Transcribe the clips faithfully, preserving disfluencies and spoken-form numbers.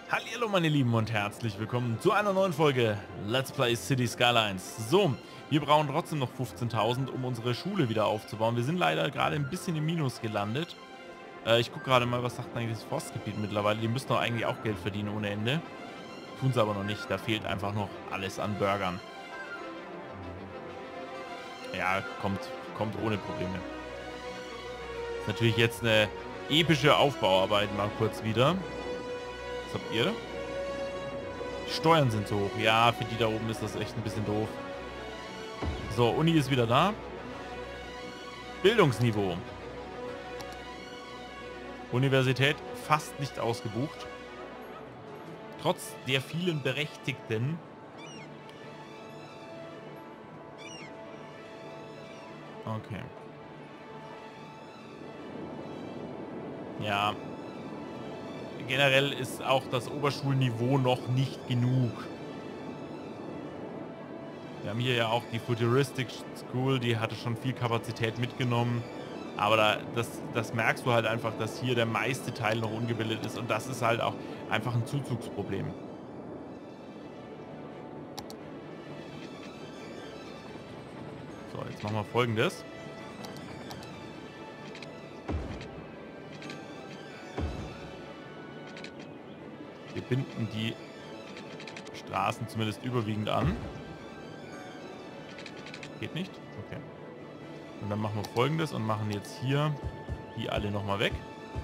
Hallihallo meine Lieben und herzlich willkommen zu einer neuen Folge Let's Play City Skylines. So, wir brauchen trotzdem noch fünfzehntausend, um unsere Schule wieder aufzubauen. Wir sind leider gerade ein bisschen im Minus gelandet. Äh, ich gucke gerade mal, was sagt eigentlich das Forstgebiet mittlerweile. Die müssten doch eigentlich auch Geld verdienen ohne Ende. Tun sie aber noch nicht, da fehlt einfach noch alles an Burgern. Ja, kommt, kommt ohne Probleme. Ist natürlich jetzt eine epische Aufbauarbeit mal kurz wieder. Was habt ihr? Die Steuern sind zu hoch. Ja, für die da oben ist das echt ein bisschen doof. So, Uni ist wieder da. Bildungsniveau. Universität fast nicht ausgebucht. Trotz der vielen Berechtigten. Okay. Ja. Generell ist auch das Oberschulniveau noch nicht genug. Wir haben hier ja auch die Futuristic School, die hatte schon viel Kapazität mitgenommen. Aber da, das, das merkst du halt einfach, dass hier der meiste Teil noch ungebildet ist. Und das ist halt auch einfach ein Zuzugsproblem. So, jetzt machen wir Folgendes. Wir binden die Straßen zumindest überwiegend an. Geht nicht? Okay. Und dann machen wir Folgendes und machen jetzt hier die alle nochmal weg.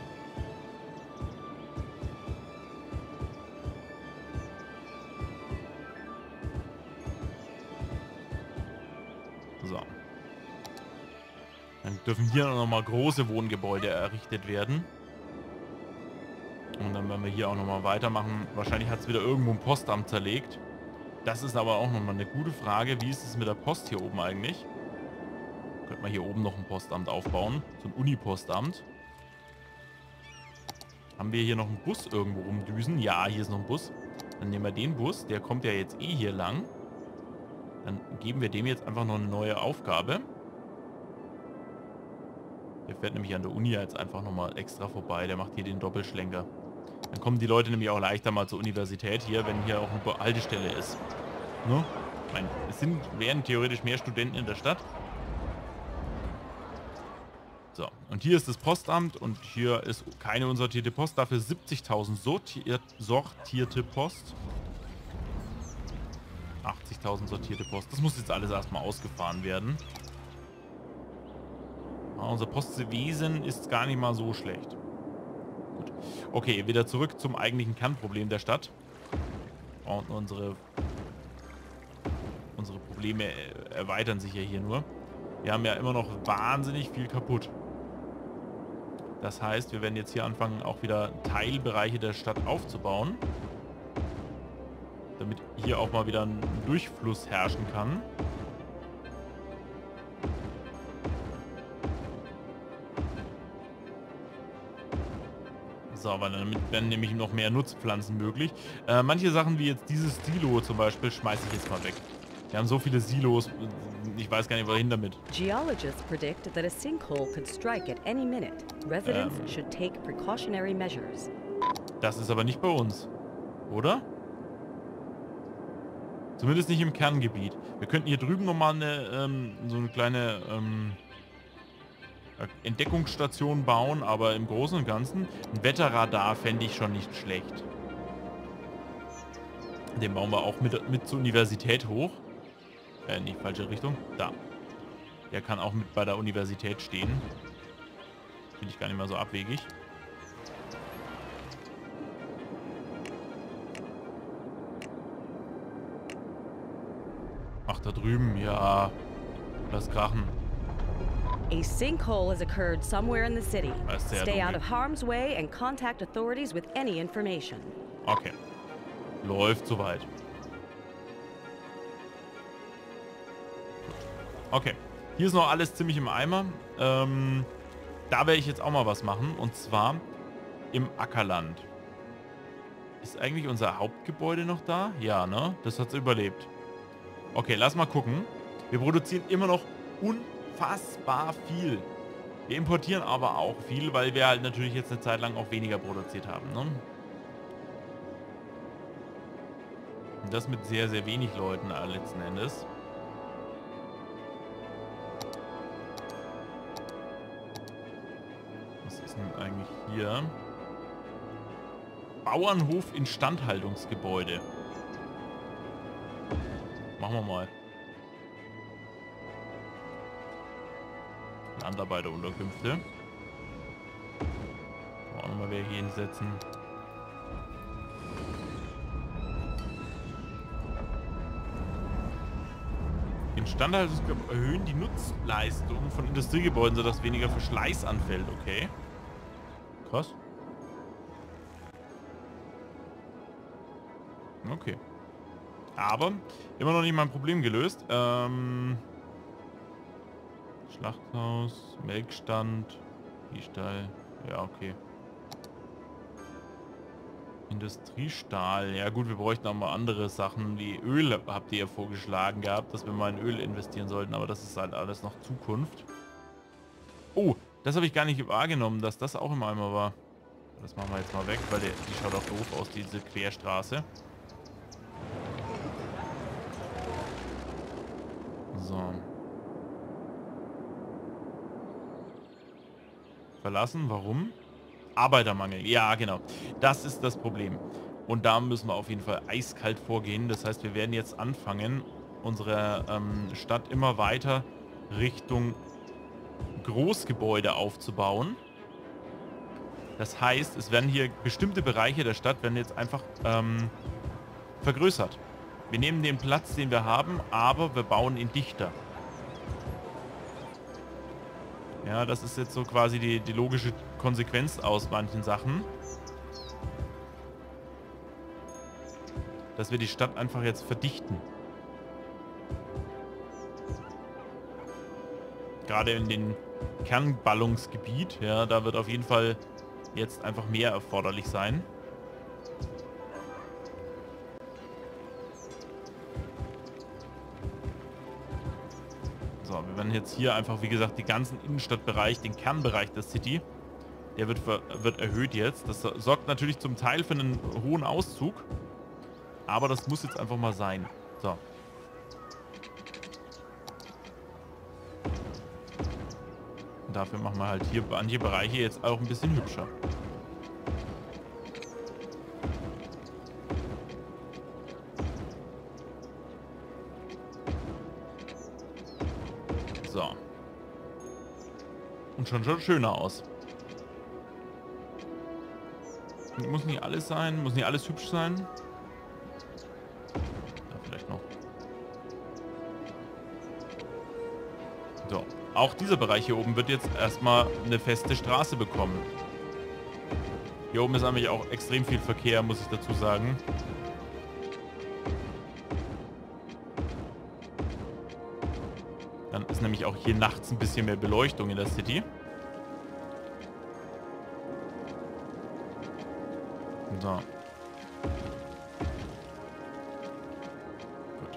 So. Dann dürfen hier nochmal große Wohngebäude errichtet werden. Und dann werden wir hier auch nochmal weitermachen. Wahrscheinlich hat es wieder irgendwo ein Postamt zerlegt. Das ist aber auch nochmal eine gute Frage. Wie ist es mit der Post hier oben eigentlich? Könnte man hier oben noch ein Postamt aufbauen. So ein Unipostamt. Haben wir hier noch einen Bus irgendwo rumdüsen? Ja, hier ist noch ein Bus. Dann nehmen wir den Bus. Der kommt ja jetzt eh hier lang. Dann geben wir dem jetzt einfach noch eine neue Aufgabe. Der fährt nämlich an der Uni jetzt einfach nochmal extra vorbei. Der macht hier den Doppelschlenker. Dann kommen die Leute nämlich auch leichter mal zur Universität hier, wenn hier auch eine Haltestelle ist. Ne? Ich meine, es sind, wären theoretisch mehr Studenten in der Stadt. So, und hier ist das Postamt und hier ist keine unsortierte Post. Dafür siebzigtausend sortiert, sortierte Post. achtzigtausend sortierte Post. Das muss jetzt alles erstmal ausgefahren werden. Ja, unser Postwesen ist gar nicht mal so schlecht. Gut. Okay, wieder zurück zum eigentlichen Kernproblem der Stadt. Und unsere, unsere Probleme erweitern sich ja hier nur. Wir haben ja immer noch wahnsinnig viel kaputt. Das heißt, wir werden jetzt hier anfangen, auch wieder Teilbereiche der Stadt aufzubauen. Damit hier auch mal wieder ein Durchfluss herrschen kann. So, weil damit werden nämlich noch mehr Nutzpflanzen möglich. Äh, manche Sachen wie jetzt dieses Silo zum Beispiel schmeiße ich jetzt mal weg. Wir haben so viele Silos, ich weiß gar nicht, wohin damit. Geologists predict that a sinkhole could strike at any minute. Residents Ähm. should take precautionary measures. Das ist aber nicht bei uns, oder? Zumindest nicht im Kerngebiet. Wir könnten hier drüben nochmal eine, ähm, so eine kleine ähm, Entdeckungsstation bauen, aber im Großen und Ganzen ein Wetterradar fände ich schon nicht schlecht. Den bauen wir auch mit, mit zur Universität hoch. Äh, nicht falsche Richtung. Da. Der kann auch mit bei der Universität stehen. Finde ich gar nicht mal so abwegig. Ach, da drüben, ja. Lass krachen. A sinkhole has occurred somewhere in the city. Das ist sehr Stay out dunkel. of harm's way and contact authorities with any information. Okay. Läuft soweit. Okay. Hier ist noch alles ziemlich im Eimer. Ähm, da werde ich jetzt auch mal was machen. Und zwar im Ackerland. Ist eigentlich unser Hauptgebäude noch da? Ja, ne? Das hat es überlebt. Okay, lass mal gucken. Wir produzieren immer noch unfassbar viel. Wir importieren aber auch viel, weil wir halt natürlich jetzt eine Zeit lang auch weniger produziert haben, ne? Und das mit sehr, sehr wenig Leuten äh, letzten Endes. Was ist denn eigentlich hier? Bauernhof Instandhaltungsgebäude. Machen wir mal. Landarbeiterunterkünfte. Auch nochmal wer hier hinsetzen. Instandhaltungsgebäude erhöhen die Nutzleistung von Industriegebäuden, sodass weniger Verschleiß anfällt. Okay. Krass. Okay. Aber immer noch nicht mein Problem gelöst. Ähm, Schlachthaus, Melkstand, Viehstall. Ja, okay. Industriestahl. Ja gut, wir bräuchten auch mal andere Sachen. Wie Öl habt ihr ja vorgeschlagen gehabt, dass wir mal in Öl investieren sollten. Aber das ist halt alles noch Zukunft. Oh, das habe ich gar nicht wahrgenommen, dass das auch im Eimer war. Das machen wir jetzt mal weg, weil der, die schaut auch doof aus, diese Querstraße. So. Verlassen, warum? Arbeitermangel, ja genau. Das ist das Problem. Und da müssen wir auf jeden Fall eiskalt vorgehen. Das heißt, wir werden jetzt anfangen, unsere ähm, Stadt immer weiter Richtung Großgebäude aufzubauen. Das heißt, es werden hier bestimmte Bereiche der Stadt werden jetzt einfach ähm, vergrößert. Wir nehmen den Platz, den wir haben, aber wir bauen ihn dichter. Ja, das ist jetzt so quasi die, die logische Konsequenz aus manchen Sachen. Dass wir die Stadt einfach jetzt verdichten. Gerade in den Kernballungsgebiet, ja, da wird auf jeden Fall jetzt einfach mehr erforderlich sein. So, wir werden jetzt hier einfach, wie gesagt, den ganzen Innenstadtbereich, den Kernbereich der City, der wird, wird erhöht jetzt. Das sorgt natürlich zum Teil für einen hohen Auszug, aber das muss jetzt einfach mal sein. So. Und dafür machen wir halt hier manche Bereiche jetzt auch ein bisschen hübscher. So. Und schon schon schöner aus. Muss nicht alles sein, muss nicht alles hübsch sein. Da vielleicht noch. So. Auch dieser Bereich hier oben wird jetzt erstmal eine feste Straße bekommen. Hier oben ist nämlich auch extrem viel Verkehr, muss ich dazu sagen. Dann ist nämlich auch hier nachts ein bisschen mehr Beleuchtung in der City. So. Gut.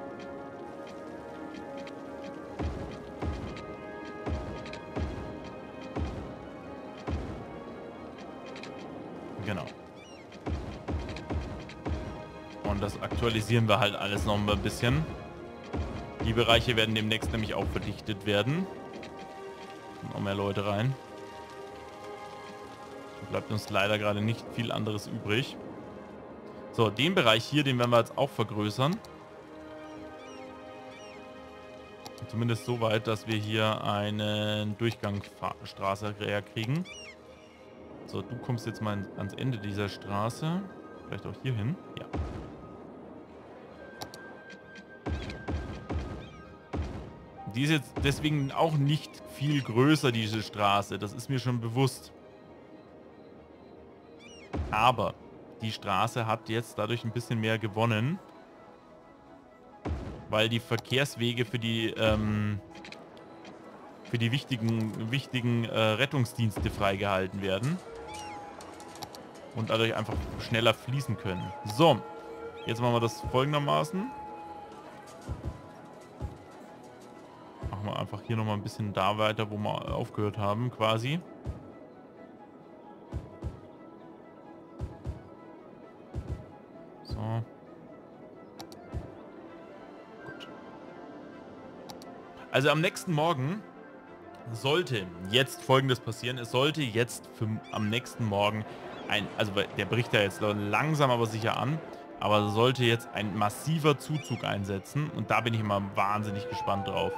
Genau. Und das aktualisieren wir halt alles noch ein bisschen. Die Bereiche werden demnächst nämlich auch verdichtet werden. Noch mehr Leute rein. Da bleibt uns leider gerade nicht viel anderes übrig. So, den Bereich hier, den werden wir jetzt auch vergrößern. Zumindest so weit, dass wir hier eine Durchgangsstraße kriegen. So, du kommst jetzt mal ans Ende dieser Straße. Vielleicht auch hier hin. Ja. Die ist jetzt deswegen auch nicht viel größer, diese Straße. Das ist mir schon bewusst. Aber die Straße hat jetzt dadurch ein bisschen mehr gewonnen. Weil die Verkehrswege für die, ähm, für die wichtigen, wichtigen äh, Rettungsdienste freigehalten werden. Und dadurch einfach schneller fließen können. So, jetzt machen wir das folgendermaßen. Machen wir einfach hier nochmal ein bisschen da weiter, wo wir aufgehört haben, quasi. So. Also am nächsten Morgen sollte jetzt Folgendes passieren. Es sollte jetzt für, am nächsten Morgen ein, also der bricht ja jetzt langsam aber sicher an, aber sollte jetzt ein massiver Zuzug einsetzen und da bin ich immer wahnsinnig gespannt drauf.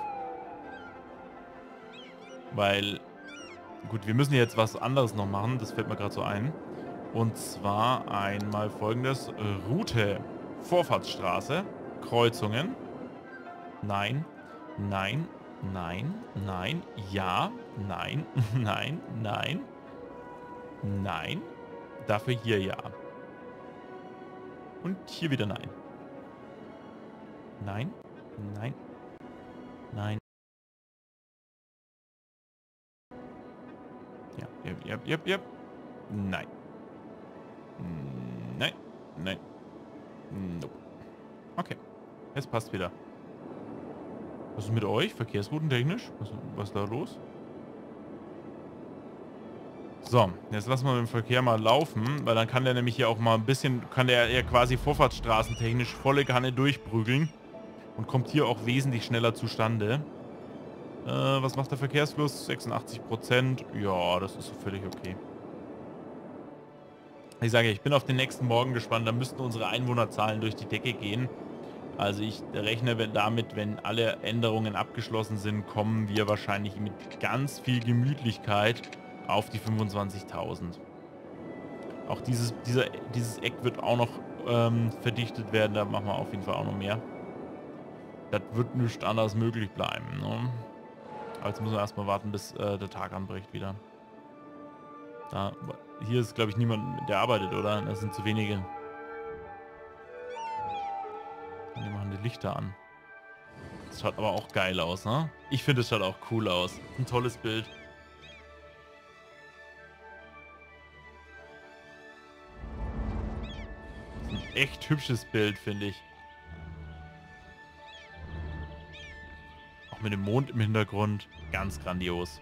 Weil, gut, wir müssen jetzt was anderes noch machen, das fällt mir gerade so ein. Und zwar einmal folgendes, Route, Vorfahrtsstraße, Kreuzungen, nein, nein, nein, nein, ja, nein, nein, nein, nein, dafür hier ja. Und hier wieder nein. Nein, nein, nein. Ja, ja, ja, ja, ja. Nein. Nein, nein. Nope. Okay, es passt wieder. Was ist mit euch? Verkehrsroutentechnisch? Was, was ist da los? So, jetzt lassen wir den Verkehr mal laufen, weil dann kann der nämlich hier auch mal ein bisschen, kann der ja quasi vorfahrtsstraßentechnisch volle Kanne durchprügeln und kommt hier auch wesentlich schneller zustande. Äh, was macht der Verkehrsfluss? sechsundachtzig Prozent. Ja, das ist so völlig okay. Ich sage, ich bin auf den nächsten Morgen gespannt, da müssten unsere Einwohnerzahlen durch die Decke gehen. Also ich rechne damit, wenn alle Änderungen abgeschlossen sind, kommen wir wahrscheinlich mit ganz viel Gemütlichkeit auf die fünfundzwanzigtausend. Auch dieses, dieser, dieses Eck wird auch noch ähm, verdichtet werden, da machen wir auf jeden Fall auch noch mehr. Das wird nicht anders möglich bleiben. Ne? Aber jetzt müssen wir erstmal warten, bis äh, der Tag anbricht wieder. Da, hier ist, glaube ich, niemand, der arbeitet, oder? Das sind zu wenige. Und die machen die Lichter an. Das schaut aber auch geil aus, ne? Ich finde, es schaut auch cool aus. Ein tolles Bild. Das ist ein echt hübsches Bild, finde ich. Auch mit dem Mond im Hintergrund. Ganz grandios.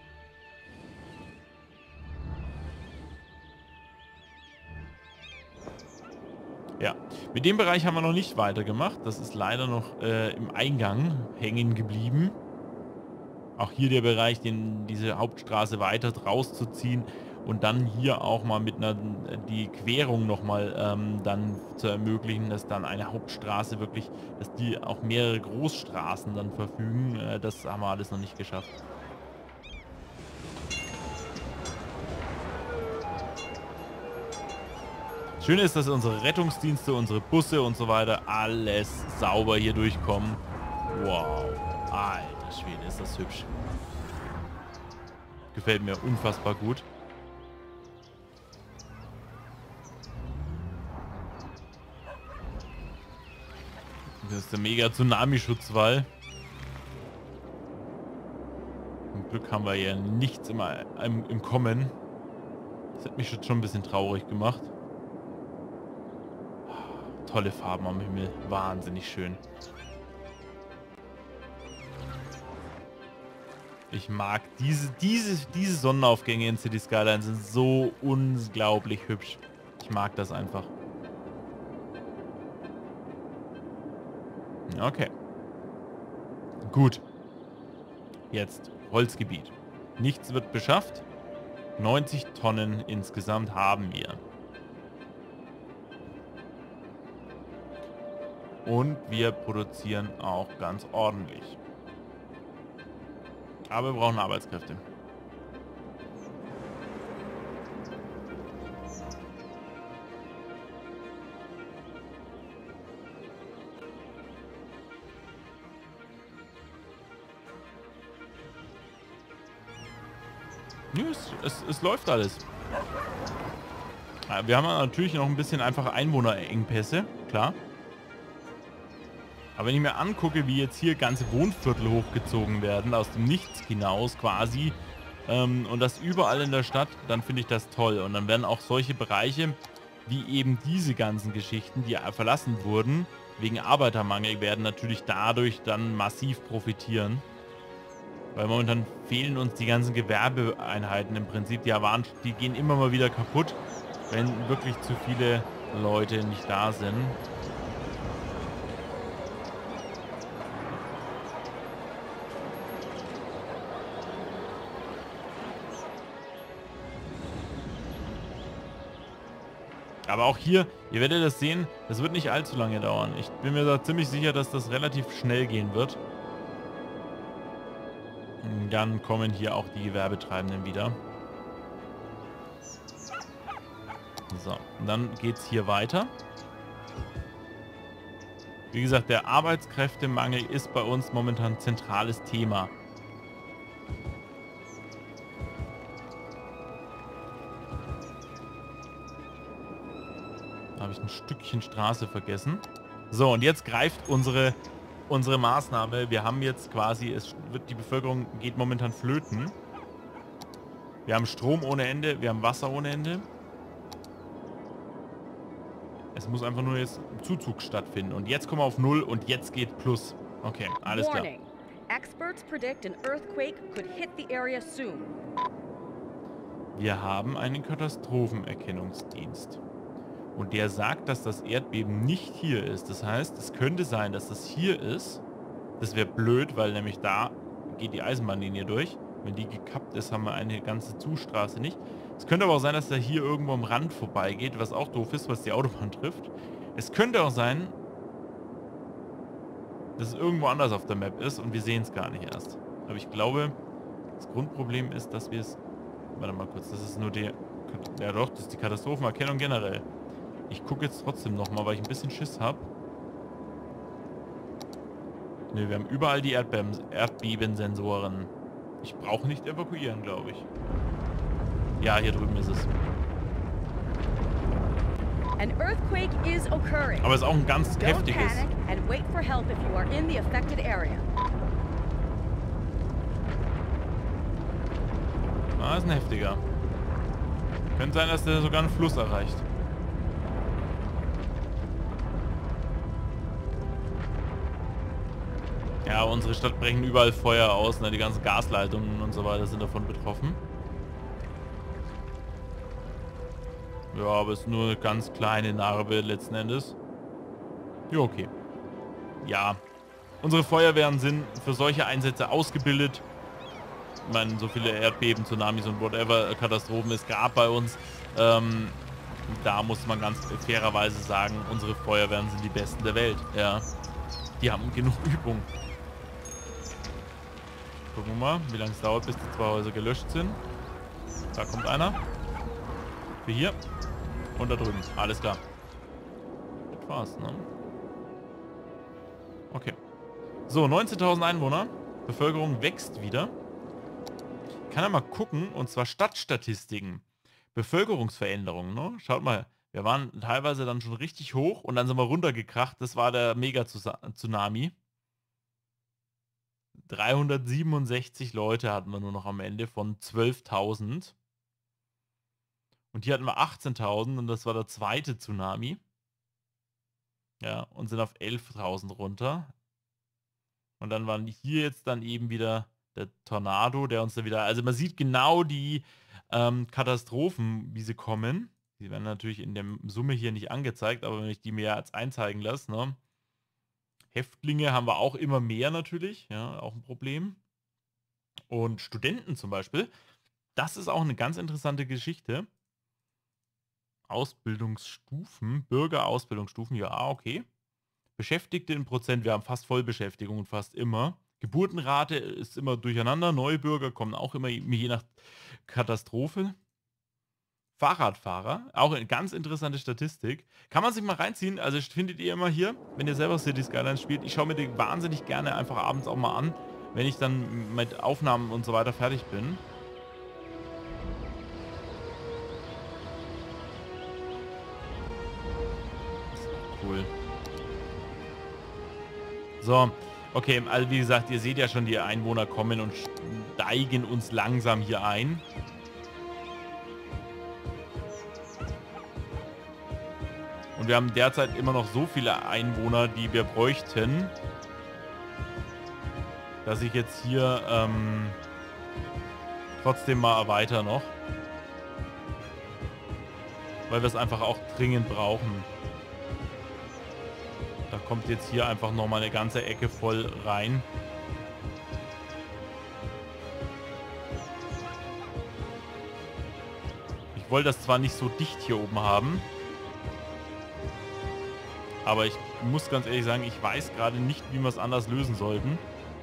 Ja, mit dem Bereich haben wir noch nicht weitergemacht. Das ist leider noch äh, im Eingang hängen geblieben. Auch hier der Bereich, den, diese Hauptstraße weiter rauszuziehen und dann hier auch mal mit einer, die Querung nochmal ähm, dann zu ermöglichen, dass dann eine Hauptstraße wirklich, dass die auch mehrere Großstraßen dann verfügen. Äh, das haben wir alles noch nicht geschafft. Schön ist, dass unsere Rettungsdienste, unsere Busse und so weiter alles sauber hier durchkommen. Wow. Alter Schwede, ist das hübsch. Gefällt mir unfassbar gut. Das ist der mega Tsunami-Schutzwall. Zum Glück haben wir hier nichts im, im, im Kommen. Das hat mich schon ein bisschen traurig gemacht. Tolle Farben am Himmel. Wahnsinnig schön. Ich mag diese, diese, diese Sonnenaufgänge in City Skylines sind so unglaublich hübsch. Ich mag das einfach. Okay. Gut. Jetzt Holzgebiet. Nichts wird beschafft. neunzig Tonnen insgesamt haben wir. Und wir produzieren auch ganz ordentlich. Aber wir brauchen Arbeitskräfte. Ja, es, es, es läuft alles. Ja, wir haben natürlich noch ein bisschen einfache Einwohnerengpässe, klar. Aber wenn ich mir angucke, wie jetzt hier ganze Wohnviertel hochgezogen werden, aus dem Nichts hinaus quasi, ähm, und das überall in der Stadt, dann finde ich das toll. Und dann werden auch solche Bereiche, wie eben diese ganzen Geschichten, die verlassen wurden, wegen Arbeitermangel, werden natürlich dadurch dann massiv profitieren. Weil momentan fehlen uns die ganzen Gewerbeeinheiten im Prinzip. Die, waren, die gehen immer mal wieder kaputt, wenn wirklich zu viele Leute nicht da sind. Aber auch hier, ihr werdet das sehen, das wird nicht allzu lange dauern. Ich bin mir da ziemlich sicher, dass das relativ schnell gehen wird. Und dann kommen hier auch die Gewerbetreibenden wieder. So, und dann geht es hier weiter. Wie gesagt, der Arbeitskräftemangel ist bei uns momentan ein zentrales Thema. Da habe ich ein Stückchen Straße vergessen. So, und jetzt greift unsere, unsere Maßnahme. Wir haben jetzt quasi, es wird, die Bevölkerung geht momentan flöten. Wir haben Strom ohne Ende, wir haben Wasser ohne Ende. Es muss einfach nur jetzt Zuzug stattfinden. Und jetzt kommen wir auf Null und jetzt geht Plus. Okay, alles klar. Warning. Experts predict an earthquake could hit the area soon. Wir haben einen Katastrophenerkennungsdienst. Und der sagt, dass das Erdbeben nicht hier ist. Das heißt, es könnte sein, dass das hier ist. Das wäre blöd, weil nämlich da geht die Eisenbahnlinie durch. Wenn die gekappt ist, haben wir eine ganze Zustraße nicht. Es könnte aber auch sein, dass er hier irgendwo am Rand vorbeigeht, was auch doof ist, was die Autobahn trifft. Es könnte auch sein, dass es irgendwo anders auf der Map ist und wir sehen es gar nicht erst. Aber ich glaube, das Grundproblem ist, dass wir es... Warte mal kurz, das ist nur die... Ja doch, das ist die Katastrophenerkennung generell. Ich gucke jetzt trotzdem nochmal, weil ich ein bisschen Schiss habe. Ne, wir haben überall die Erdbeben, Erdbebensensoren. Ich brauche nicht evakuieren, glaube ich. Ja, hier drüben ist es. An earthquake is occurring. Aber es ist auch ein ganz Don't heftiges. panic and wait for help if you are in the affected area. Ah, ist ein heftiger. Könnte sein, dass der sogar einen Fluss erreicht. Ja, unsere Stadt brechen überall Feuer aus, ne? Die ganzen Gasleitungen und so weiter sind davon betroffen. Ja, aber es ist nur eine ganz kleine Narbe letzten Endes. Ja, okay. Ja, unsere Feuerwehren sind für solche Einsätze ausgebildet. Ich meine, so viele Erdbeben, Tsunamis und whatever Katastrophen es gab bei uns. Ähm, da muss man ganz fairerweise sagen, unsere Feuerwehren sind die besten der Welt. Ja, die haben genug Übung. Gucken wir mal, wie lange es dauert, bis die zwei Häuser gelöscht sind. Da kommt einer. Für hier. Und da drüben. Alles klar. Das war's, ne? Okay. So, neunzehntausend Einwohner. Bevölkerung wächst wieder. Ich kann ja mal gucken, und zwar Stadtstatistiken. Bevölkerungsveränderungen, ne? Schaut mal, wir waren teilweise dann schon richtig hoch und dann sind wir runtergekracht. Das war der Mega-Tsunami. dreihundertsiebenundsechzig Leute hatten wir nur noch am Ende von zwölftausend. Und hier hatten wir achtzehntausend und das war der zweite Tsunami. Ja, und sind auf elftausend runter. Und dann waren hier jetzt dann eben wieder der Tornado, der uns da wieder... Also man sieht genau die ähm, Katastrophen, wie sie kommen. Die werden natürlich in der Summe hier nicht angezeigt, aber wenn ich die mir jetzt einzeigen lasse, ne? Häftlinge haben wir auch immer mehr natürlich, ja, auch ein Problem. Und Studenten zum Beispiel, das ist auch eine ganz interessante Geschichte. Ausbildungsstufen, Bürgerausbildungsstufen, ja, okay. Beschäftigte in Prozent, wir haben fast Vollbeschäftigung, fast immer. Geburtenrate ist immer durcheinander, neue Bürger kommen auch immer je nach Katastrophe. Fahrradfahrer, auch eine ganz interessante Statistik. Kann man sich mal reinziehen, also findet ihr immer hier, wenn ihr selber City Skylines spielt. Ich schaue mir die wahnsinnig gerne einfach abends auch mal an, wenn ich dann mit Aufnahmen und so weiter fertig bin. Das ist auch cool. So, okay, also wie gesagt, ihr seht ja schon, die Einwohner kommen und steigen uns langsam hier ein. Und wir haben derzeit immer noch so viele Einwohner, die wir bräuchten, dass ich jetzt hier ähm, trotzdem mal erweitere noch. Weil wir es einfach auch dringend brauchen. Da kommt jetzt hier einfach nochmal eine ganze Ecke voll rein. Ich wollte das zwar nicht so dicht hier oben haben. Aber ich muss ganz ehrlich sagen, ich weiß gerade nicht, wie wir es anders lösen sollten.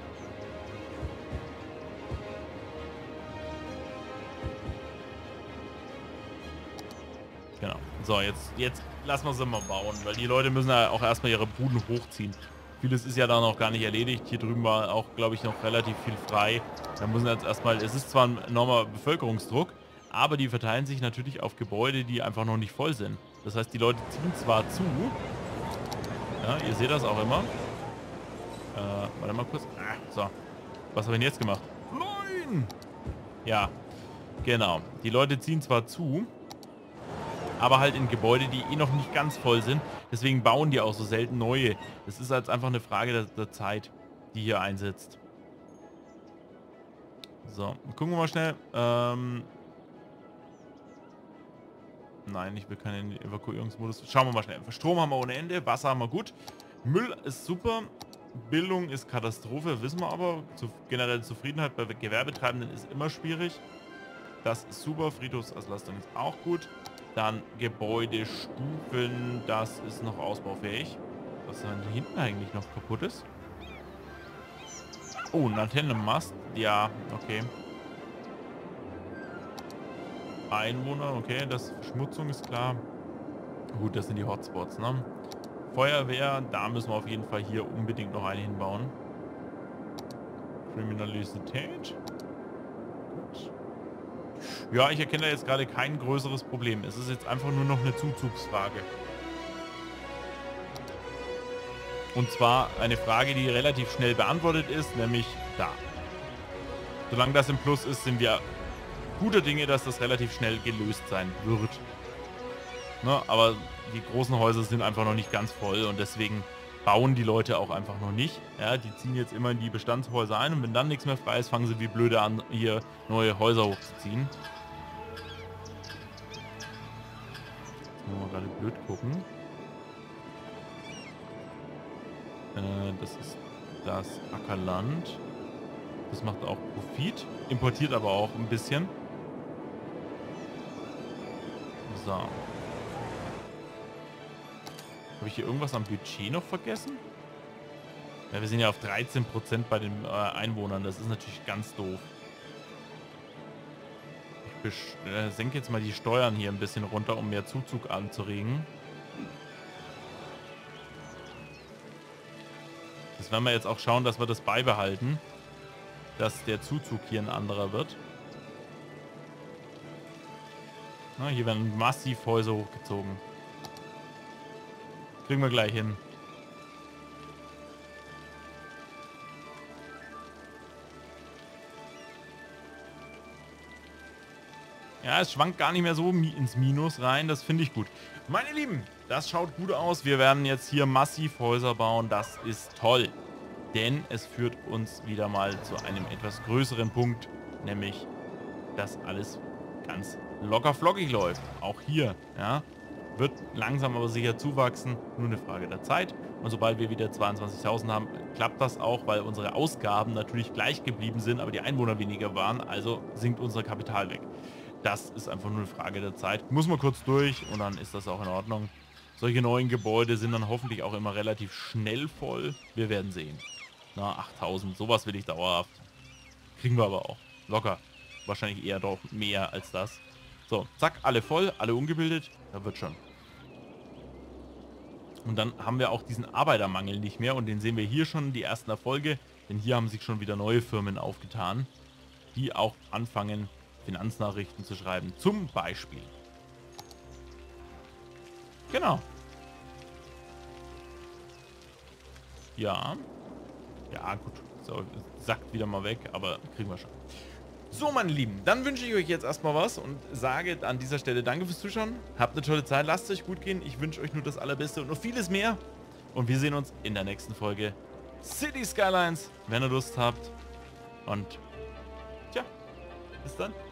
Genau. So, jetzt, jetzt lassen wir sie mal bauen, weil die Leute müssen ja auch erstmal ihre Buden hochziehen. Vieles ist ja da noch gar nicht erledigt. Hier drüben war auch, glaube ich, noch relativ viel frei. Da müssen wir jetzt erstmal, es ist zwar ein enormer Bevölkerungsdruck, aber die verteilen sich natürlich auf Gebäude, die einfach noch nicht voll sind. Das heißt, die Leute ziehen zwar zu. Ja, ihr seht das auch immer. Äh, warte mal kurz. Ah, so. Was habe ich denn jetzt gemacht? Nein! Ja, genau. Die Leute ziehen zwar zu, aber halt in Gebäude, die eh noch nicht ganz voll sind. Deswegen bauen die auch so selten neue. Das ist halt einfach eine Frage der, der Zeit, die hier einsetzt. So, gucken wir mal schnell. Ähm Nein, ich will keinen Evakuierungsmodus. Schauen wir mal schnell. Strom haben wir ohne Ende, Wasser haben wir gut. Müll ist super. Bildung ist Katastrophe, wissen wir aber. Zu, generell Zufriedenheit bei Gewerbetreibenden ist immer schwierig. Das ist super. Friedhofsauslastung ist auch gut. Dann Gebäudestufen, das ist noch ausbaufähig. Was dann hinten eigentlich noch kaputt ist. Oh, ein Antennenmast. Ja, okay. Einwohner, okay, das Verschmutzung ist klar. Gut, das sind die Hotspots, ne? Feuerwehr, da müssen wir auf jeden Fall hier unbedingt noch eine hinbauen. Kriminalität. Gut. Ja, ich erkenne da jetzt gerade kein größeres Problem. Es ist jetzt einfach nur noch eine Zuzugsfrage. Und zwar eine Frage, die relativ schnell beantwortet ist, nämlich da. Solange das im Plus ist, sind wir guter Dinge, dass das relativ schnell gelöst sein wird. Ne, aber die großen Häuser sind einfach noch nicht ganz voll und deswegen bauen die Leute auch einfach noch nicht. Ja, die ziehen jetzt immer in die Bestandshäuser ein und wenn dann nichts mehr frei ist, fangen sie wie blöde an, hier neue Häuser hochzuziehen. Jetzt müssen wir gerade blöd gucken. Äh, das ist das Ackerland. Das macht auch Profit, importiert aber auch ein bisschen. So. Habe ich hier irgendwas am Budget noch vergessen? Ja, wir sind ja auf dreizehn Prozent bei den äh, Einwohnern. Das ist natürlich ganz doof. Ich äh, senke jetzt mal die Steuern hier ein bisschen runter, um mehr Zuzug anzuregen. Das werden wir jetzt auch schauen, dass wir das beibehalten. Dass der Zuzug hier ein anderer wird. Na, hier werden massiv Häuser hochgezogen. Kriegen wir gleich hin. Ja, es schwankt gar nicht mehr so ins Minus rein. Das finde ich gut. Meine Lieben, das schaut gut aus. Wir werden jetzt hier massiv Häuser bauen. Das ist toll. Denn es führt uns wieder mal zu einem etwas größeren Punkt. Nämlich, dass alles ganz locker flockig läuft. Auch hier, ja. Wird langsam aber sicher zuwachsen. Nur eine Frage der Zeit. Und sobald wir wieder zweiundzwanzigtausend haben, klappt das auch, weil unsere Ausgaben natürlich gleich geblieben sind, aber die Einwohner weniger waren. Also sinkt unser Kapital weg. Das ist einfach nur eine Frage der Zeit. Muss man kurz durch und dann ist das auch in Ordnung. Solche neuen Gebäude sind dann hoffentlich auch immer relativ schnell voll. Wir werden sehen. Na, achttausend, sowas will ich dauerhaft. Kriegen wir aber auch. Locker. Wahrscheinlich eher doch mehr als das. So, zack, alle voll, alle ungebildet. Da wird schon. Und dann haben wir auch diesen Arbeitermangel nicht mehr. Und den sehen wir hier schon, die ersten Erfolge. Denn hier haben sich schon wieder neue Firmen aufgetan, die auch anfangen, Finanznachrichten zu schreiben. Zum Beispiel. Genau. Ja. Ja, gut. So, sackt wieder mal weg, aber kriegen wir schon. So, meine Lieben, dann wünsche ich euch jetzt erstmal was und sage an dieser Stelle danke fürs Zuschauen. Habt eine tolle Zeit, lasst es euch gut gehen. Ich wünsche euch nur das Allerbeste und noch vieles mehr. Und wir sehen uns in der nächsten Folge City Skylines, wenn ihr Lust habt. Und tja, bis dann.